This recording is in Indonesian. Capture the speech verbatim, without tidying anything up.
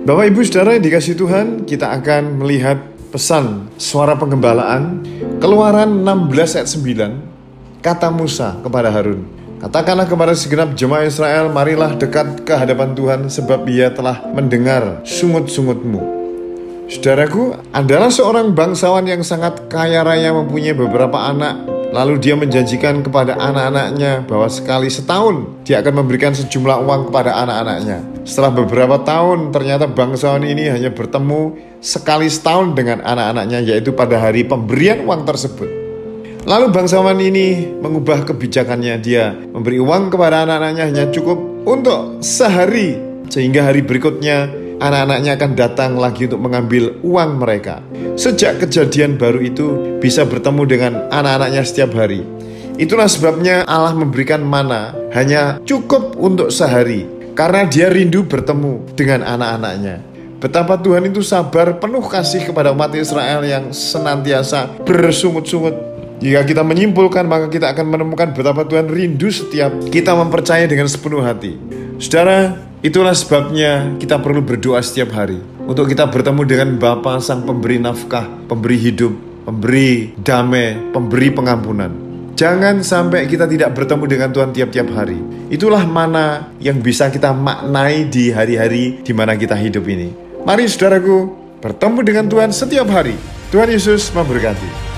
Bapak Ibu Saudara yang dikasihi Tuhan, kita akan melihat pesan suara penggembalaan Keluaran enam belas ayat sembilan. Kata Musa kepada Harun, katakanlah kepada segenap jemaah Israel, marilah dekat ke hadapan Tuhan, sebab Ia telah mendengar sungut-sungutmu. Saudaraku, adalah seorang bangsawan yang sangat kaya raya, mempunyai beberapa anak. Lalu dia menjanjikan kepada anak-anaknya bahwa sekali setahun dia akan memberikan sejumlah uang kepada anak-anaknya. Setelah beberapa tahun, ternyata bangsawan ini hanya bertemu sekali setahun dengan anak-anaknya, yaitu pada hari pemberian uang tersebut. Lalu bangsawan ini mengubah kebijakannya, dia memberi uang kepada anak-anaknya hanya cukup untuk sehari, sehingga hari berikutnya anak-anaknya akan datang lagi untuk mengambil uang mereka. Sejak kejadian baru itu bisa bertemu dengan anak-anaknya setiap hari. Itulah sebabnya Allah memberikan mana hanya cukup untuk sehari, karena dia rindu bertemu dengan anak-anaknya. Betapa Tuhan itu sabar, penuh kasih kepada umat Israel yang senantiasa bersungut-sungut. Jika kita menyimpulkan, maka kita akan menemukan betapa Tuhan rindu setiap kita mempercayai dengan sepenuh hati. Saudara, itulah sebabnya kita perlu berdoa setiap hari untuk kita bertemu dengan Bapa, Sang Pemberi nafkah, Pemberi hidup, Pemberi damai, Pemberi pengampunan. Jangan sampai kita tidak bertemu dengan Tuhan tiap-tiap hari. Itulah mana yang bisa kita maknai di hari-hari di mana kita hidup ini. Mari saudaraku, bertemu dengan Tuhan setiap hari. Tuhan Yesus memberkati.